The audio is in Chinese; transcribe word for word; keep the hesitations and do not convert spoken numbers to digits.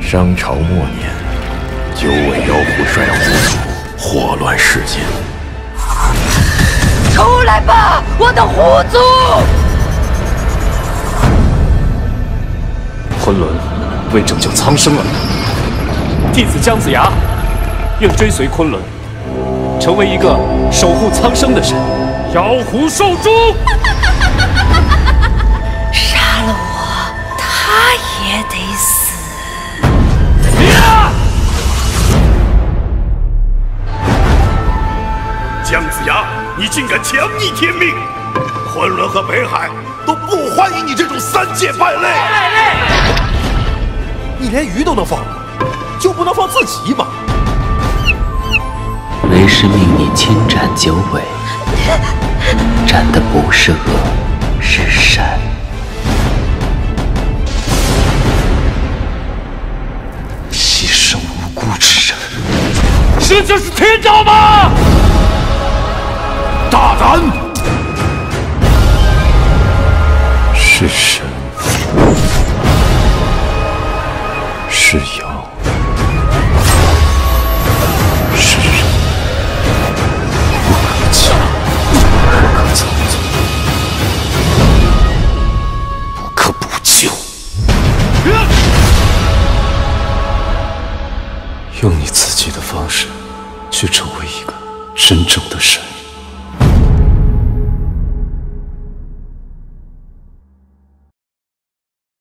商朝末年，九尾妖狐率狐族祸乱世间。 出来吧，我的狐族！ 昆仑为拯救苍生而来，弟子姜子牙愿追随昆仑，成为一个守护苍生的神。妖狐受诛！ 杀了我，他也得死。 呀！ 姜子牙，你竟敢强逆天命！昆仑和北海都不欢迎你这种三界败类！败类！ 你连鱼都能放，就不能放自己吗？ 为师命你千斩九尾，斩的不是恶，是善。 牺牲无辜之人，这就是天道吗？ 大胆！ 是神，是妖，是人，不可欺，不可操纵，不可补救。用你自己的方式去成为一个真正的神。